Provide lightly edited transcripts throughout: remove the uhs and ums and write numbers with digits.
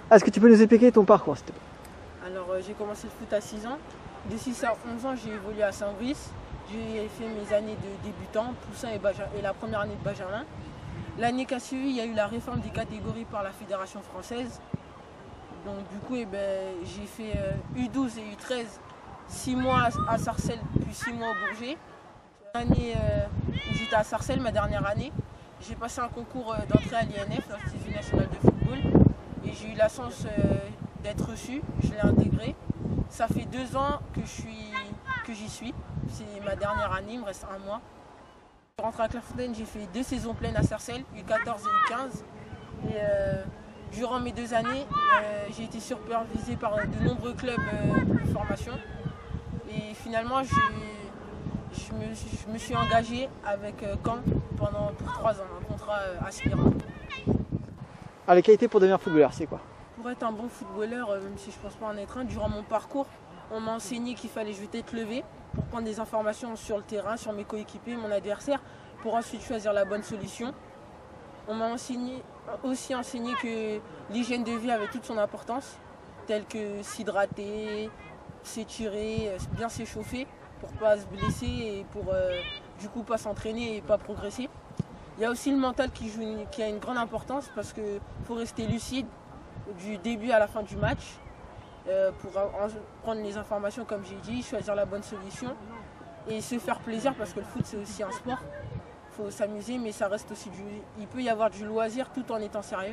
Est-ce que tu peux nous expliquer ton parcours, s'il te plaît? Alors j'ai commencé le foot à 6 ans. De 6 à 11 ans, j'ai évolué à Saint-Brice. J'ai fait mes années de débutant, poussin et la première année de Benjamin. L'année qui a suivi, il y a eu la réforme des catégories par la Fédération française. Donc du coup, j'ai fait U12 et U13, 6 mois à Sarcelles, puis 6 mois au Bourget. L'année où j'étais à Sarcelles, ma dernière année, j'ai passé un concours d'entrée à l'INF, l'Institut national de football, et j'ai eu la chance d'être reçu, je l'ai intégré. Ça fait 2 ans que j'y suis, c'est ma dernière année, il me reste 1 mois. Je rentre à Clairefontaine, j'ai fait 2 saisons pleines à Sarcelles, U14 et U15. Et durant mes 2 années, j'ai été supervisé par de nombreux clubs de formation. Et finalement, je me suis engagé avec Caen pour 3 ans, un contrat aspirant. Alors, les qualités pour devenir footballeur, c'est quoi? Pour être un bon footballeur, même si je ne pense pas en être un, durant mon parcours, on m'a enseigné qu'il fallait jouer tête levée pour prendre des informations sur le terrain, sur mes coéquipiers, mon adversaire, pour ensuite choisir la bonne solution. On m'a aussi enseigné que l'hygiène de vie avait toute son importance, telle que s'hydrater, s'étirer, bien s'échauffer pour ne pas se blesser et pour du coup pas s'entraîner et pas progresser. Il y a aussi le mental qui a une grande importance parce qu'il faut rester lucide du début à la fin du match pour prendre les informations comme j'ai dit, choisir la bonne solution et se faire plaisir parce que le foot c'est aussi un sport. Il faut s'amuser mais ça reste aussi il peut y avoir du loisir tout en étant sérieux.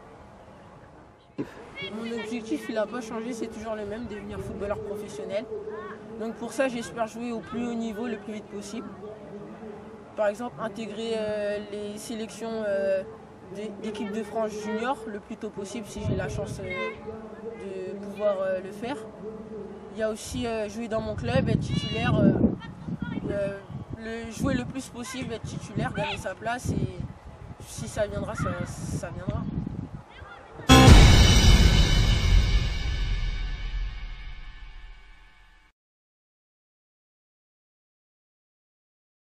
Mon objectif il n'a pas changé, c'est toujours le même, devenir footballeur professionnel. Donc pour ça j'espère jouer au plus haut niveau le plus vite possible. Par exemple intégrer les sélections d'équipe de France junior le plus tôt possible si j'ai la chance de pouvoir le faire. Il y a aussi jouer dans mon club, être titulaire, jouer le plus possible, être titulaire, gagner sa place et si ça viendra, ça viendra.